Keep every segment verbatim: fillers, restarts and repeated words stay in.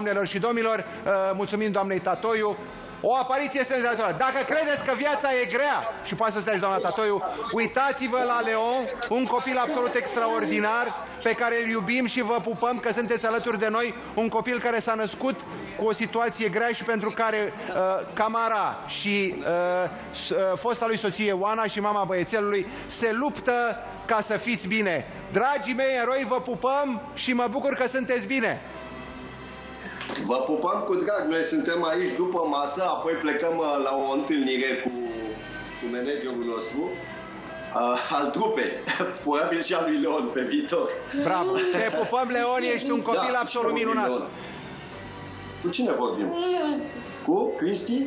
doamnelor și domnilor, mulțumim doamnei Tatoiu. O apariție senzațională. Dacă credeți că viața e grea, și poate să stai, doamna Tatoiu, uitați-vă la Leon, un copil absolut extraordinar, pe care îl iubim și vă pupăm că sunteți alături de noi, un copil care s-a născut cu o situație grea și pentru care uh, Camara și uh, fosta lui soție Oana și mama băiețelului se luptă ca să fiți bine. Dragii mei eroi, vă pupăm și mă bucur că sunteți bine. Vă pupăm cu drag, noi suntem aici după masă, apoi plecăm la o întâlnire cu, cu managerul nostru, uh, al trupei, probabil și al lui Leon pe viitor. Bravo! Te pupăm, Leon, ești un copil da, absolut minunat. Leon. Cu cine vorbim? Cu Cristi?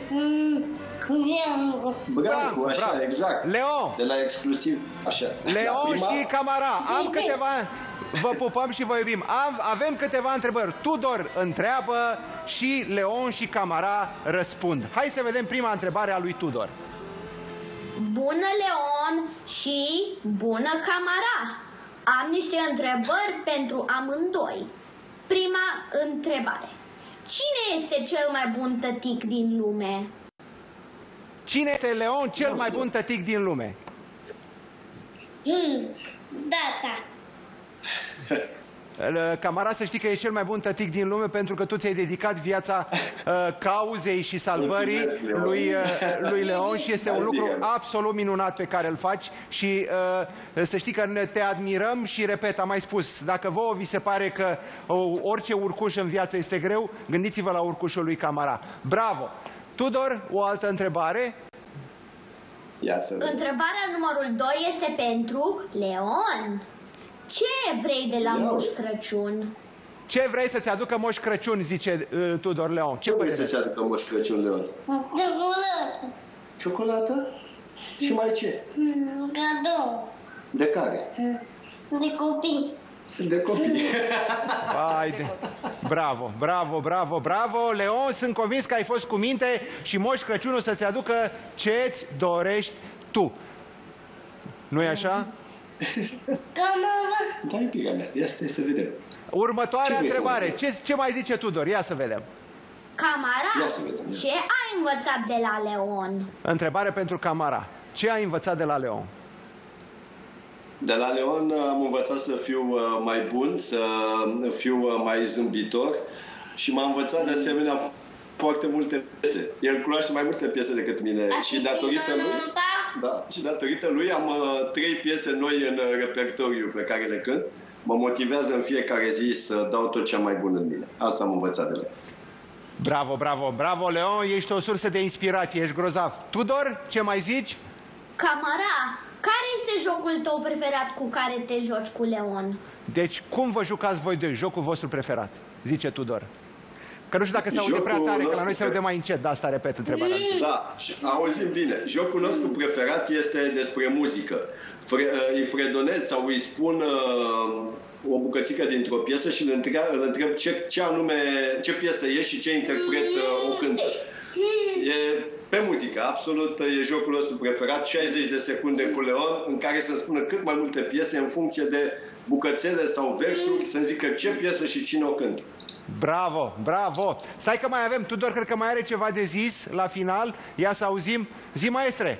Brancu, așa, bravo. Exact. Leon! De la exclusiv, așa. Leon prima... și Camara, am câteva... Vă pupăm și vă iubim. Am, avem câteva întrebări. Tudor întreabă și Leon și Camara răspund. Hai să vedem prima întrebare a lui Tudor. Bună, Leon și bună, Camara. Am niște întrebări pentru amândoi. Prima întrebare. Cine este cel mai bun tătic din lume? Cine este, Leon, cel mai bun tătic din lume? Mm, da, da. Camara, să știi că ești cel mai bun tătic din lume pentru că tu ți-ai dedicat viața uh, cauzei și salvării lui, uh, lui Leon și este un lucru absolut minunat pe care îl faci și uh, să știi că ne te admirăm și, repet, am mai spus, dacă vouă vi se pare că uh, orice urcuș în viață este greu, gândiți-vă la urcușul lui Camara. Bravo! Tudor, o altă întrebare? Întrebarea numărul doi este pentru Leon. Ce vrei de la Moș Crăciun? Ce vrei să-ți aducă Moș Crăciun, zice uh, Tudor Leon? Ce, Ce vrei să-ți aducă Moș Crăciun, Leon? Ciocolată. Ciocolată? Și mai ce? Cadou. De care? De copii. De copii. Haide. Bravo, bravo, bravo, bravo. Leon, sunt convins că ai fost cu minte și Moș Crăciunul să-ți aducă ce-ți dorești tu. Nu-i așa? Camara. Dai pica mea, ia stai să vedem. Următoarea ce întrebare. Ce, ce mai zice Tudor? Ia să vedem. Camara, ia să vedem, ia. Ce ai învățat de la Leon? Întrebare pentru Camara. Ce ai învățat de la Leon? De la Leon am învățat să fiu mai bun, să fiu mai zâmbitor și m-a învățat de asemenea foarte multe piese. El cunoaște mai multe piese decât mine și datorită lui, da, și datorită lui am uh, trei piese noi în uh, repertoriu pe care le cânt. Mă motivează în fiecare zi să dau tot cea mai bun în mine. Asta am învățat de la el. Bravo, bravo, bravo, Leon, ești o sursă de inspirație, ești grozav. Tudor, ce mai zici? Camara, care este jocul tău preferat cu care te joci cu Leon? Deci, cum vă jucați voi doi? Jocul vostru preferat, zice Tudor. Că nu știu dacă se aude prea tare, că la noi se aude mai încet, de asta repet întrebarea. Da, auzim bine. Jocul nostru preferat este despre muzică. Fre, îi fredonez sau îi spun uh, o bucățică dintr-o piesă și îl întreb, îl întreb ce, ce anume, ce piesă e și ce interpret uh, o cântă. E pe muzică, absolut, e jocul nostru preferat, șaizeci de secunde cu Leon, în care să spună cât mai multe piese în funcție de bucățele sau versuri, să zică ce piesă și cine o cântă. Bravo, bravo! Stai că mai avem, Tudor cred că mai are ceva de zis la final. Ia să auzim. Zi, maestre!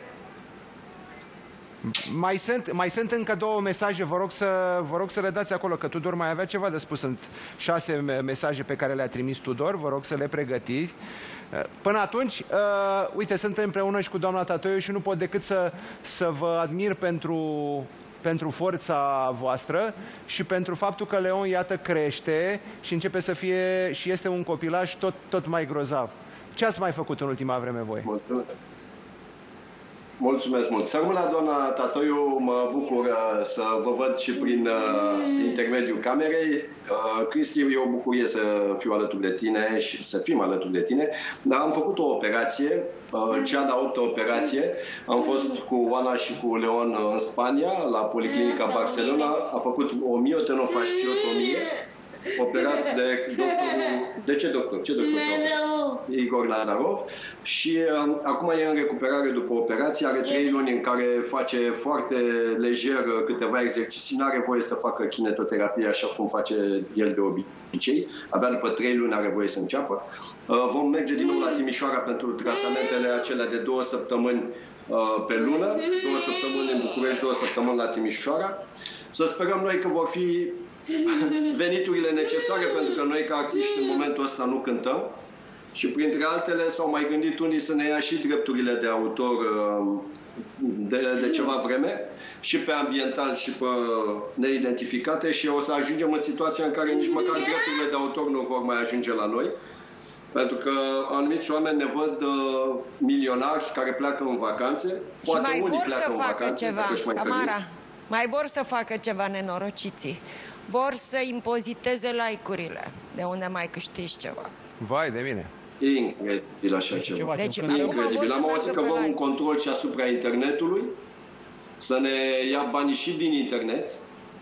Mai sunt, mai sunt încă două mesaje, vă rog, să, vă rog să le dați acolo, că Tudor mai avea ceva de spus. Sunt șase mesaje pe care le-a trimis Tudor, vă rog să le pregătiți. Până atunci, uh, uite, sunt împreună și cu doamna Tatoiu și nu pot decât să, să vă admir pentru... pentru forța voastră și pentru faptul că Leon, iată, crește și începe să fie și este un copilaș tot, tot mai grozav. Ce ați mai făcut în ultima vreme voi? Mulțumesc. Mulțumesc mult. Să rămân la doamna Tatoiu, mă bucur uh, să vă văd și prin uh, intermediul camerei. Uh, Cristi, e o bucurie să fiu alături de tine și să fim alături de tine. Dar am făcut o operație, uh, cea de-a optă operație. Am fost cu Oana și cu Leon în Spania, la Policlinica Barcelona. A făcut o miotenofasciotomie operat de doctorul... De ce doctor? Ce doctor? Igor Lazarov. Și uh, acum e în recuperare după operație, are trei luni în care face foarte lejer câteva exerciții, nu are voie să facă kinetoterapie așa cum face el de obicei, abia după trei luni are voie să înceapă. Uh, vom merge din nou la Timișoara pentru tratamentele acelea de două săptămâni uh, pe lună, două săptămâni în București, două săptămâni la Timișoara. Să sperăm noi că vor fi veniturile necesare, pentru că noi ca artiști în momentul ăsta nu cântăm. Și printre altele s-au mai gândit unii să ne ia și drepturile de autor de, de ceva vreme, și pe ambiental și pe neidentificate, și o să ajungem în situația în care nici măcar drepturile de autor nu vor mai ajunge la noi. Pentru că anumiți oameni ne văd uh, milionari care pleacă în vacanțe. Poate și mai vor să facă vacanțe, ceva, Camara, mai vor să facă ceva nenorociții. Vor să impoziteze like-urile, de unde mai câștigi ceva. Vai de mine. E incredibil așa ceva. ceva. Deci, e incredibil. Am auzit că vor un control și asupra internetului, să ne ia banii și din internet.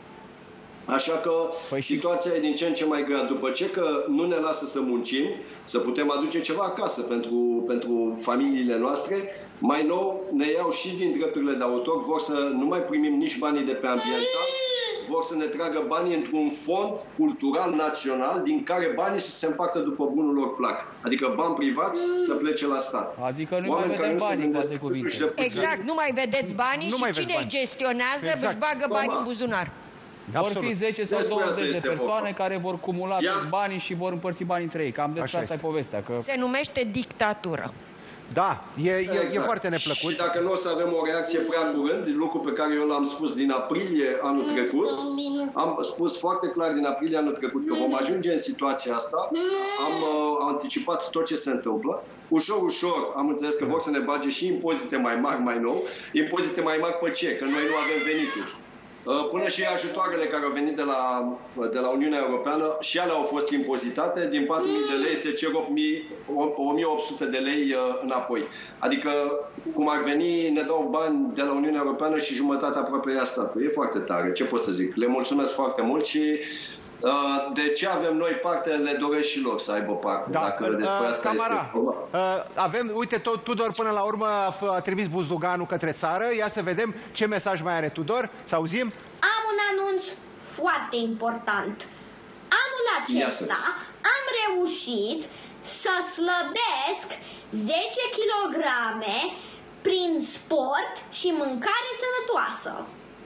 Așa că păi situația e din ce în ce mai grea. După ce că nu ne lasă să muncim, să putem aduce ceva acasă pentru, pentru familiile noastre, mai nou ne iau și din drepturile de autor, vor să nu mai primim nici banii de pe ambiental, vor să ne tragă banii într-un fond cultural național din care banii să se împartă după bunul lor plac. Adică bani privați să plece la stat. Adică nu mai vedem banii, cu alte cuvinte. Exact, nu mai vedeți banii, nu și cine îi gestionează exact. Își bagă banii în buzunar. Vor fi zece sau douăzeci de persoane care vor cumula toți banii și vor împărți banii între ei. Cam despre asta e povestea. Că... Se numește dictatură. Da, e, e, exact. e foarte neplăcut. Și dacă nu o să avem o reacție prea curând, lucru pe care eu l-am spus din aprilie anul trecut, am spus foarte clar din aprilie anul trecut că vom ajunge în situația asta, am uh, anticipat tot ce se întâmplă. Ușor, ușor am înțeles că vor să ne bage și impozite mai mari, mai nou. Impozite mai mari pe ce? Că noi nu avem venituri. Până și ajutoarele care au venit de la, de la Uniunea Europeană, și ele au fost impozitate. Din patru mii de lei se cer o mie opt sute de lei înapoi. Adică, cum ar veni, ne dau bani de la Uniunea Europeană și jumătate aproape ia statul. E foarte tare, ce pot să zic. Le mulțumesc foarte mult și de ce avem noi parte, le doresc și lor să aibă parte. Da. Dacă despre asta Camara, este... avem, uite, tot, Tudor până la urmă a trimis buzduganul către țară. Ia să vedem ce mesaj mai are Tudor. Să auzim. Am un anunț foarte important. Anul acesta am reușit să slăbesc zece kilograme prin sport și mâncare sănătoasă.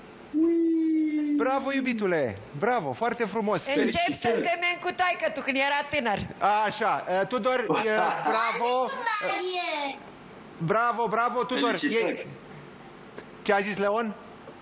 Bravo, iubitule! Bravo, foarte frumos! Încep să semeni cu taică tu când era tânăr. Așa, Tudor, bravo! Bravo, bravo, Tudor! E... Ce a zis Leon?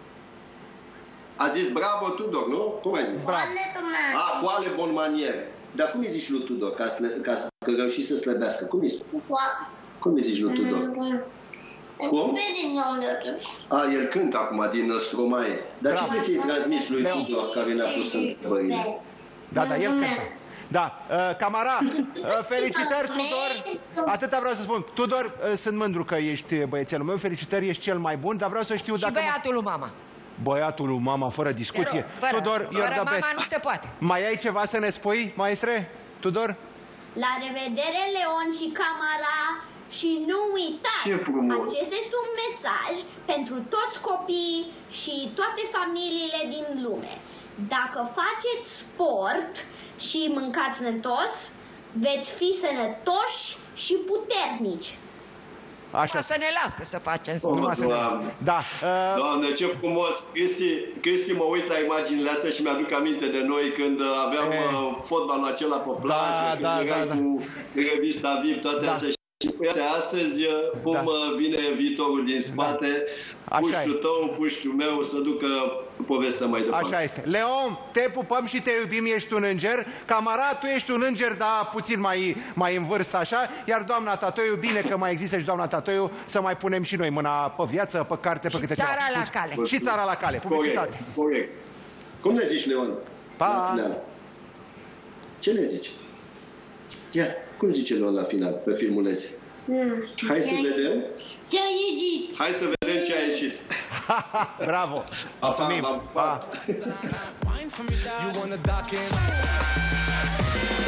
A zis bravo, Tudor, nu? Cum ai zis? Bravo. A, cu ale bon manier. Dar cum îi zici lui Tudor, ca, să, ca să reuși să slăbească? Cum îi zici? Cum îi zici lui Tudor? Cum? A, el cântă acum din Stromae. Dar ce vrei să-i transmiți lui Tudor care ne-a pus întrebările? Da, da, el cântă. Da, uh, Camara, uh, felicitări, Tudor. Atâta vreau să spun. Tudor, uh, sunt mândru că ești băiețelul meu, felicitări, ești cel mai bun, dar vreau să știu și dacă... Și băiatul lui mama. Băiatul lui mama, fără discuție. Fără, Tudor, fără mama best. nu se poate. Mai ai ceva să ne spui, maestre? Tudor? La revedere, Leon și Camara. Și nu uitați, acesta este un mesaj pentru toți copiii și toate familiile din lume. Dacă faceți sport și mâncați sănătos, veți fi sănătoși și puternici. Așa. Să ne lasă să facem sport. Oh, Doamne. Da. Uh... Doamne, ce frumos! Cristi, Cristi, mă uit la imaginile astea și mi-aduc aminte de noi când aveam e... fotbalul acela pe plajă, da, când da, erai da, cu da. revista V I P, toate da. astea. Și uite, astăzi, cum da. vine viitorul din spate, da. puștiul tău, puștiul meu, să ducă povestea mai departe. Așa este. Leon, te pupăm și te iubim, ești un înger. Camara, tu ești un înger, dar puțin mai, mai în vârstă, așa. Iar doamna Tatoiu, bine că mai există și doamna Tatoiu, să mai punem și noi mâna pe viață, pe carte, pe câte țara ceva. la cale. Și țara la cale, publicitate. Corect, corect. Cum le zici, Leon? Pa! La final. Ce le zici? Ia, cum zice Leon la final, pe filmuleț? Hai să vedem. Ce a ieșit? Hai să vedem ce a ieșit. Bravo. Mulțumim. Pa. You wanna dock in?